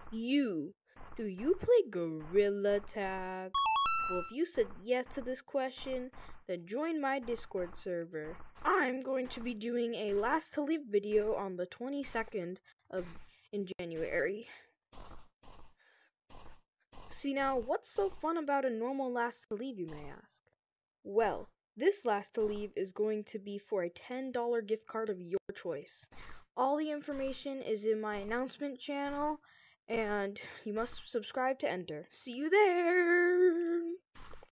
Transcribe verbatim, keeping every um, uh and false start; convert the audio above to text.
You, do you play gorilla tag? Well, if you said yes to this question, then join my Discord server. I'm going to be doing a last to leave video on the twenty-second of in January. See now, what's so fun about a normal last to leave, you may ask? Well, this last to leave is going to be for a ten dollar gift card of your choice. All the information is in my announcement channel, and you must subscribe to enter. See you there!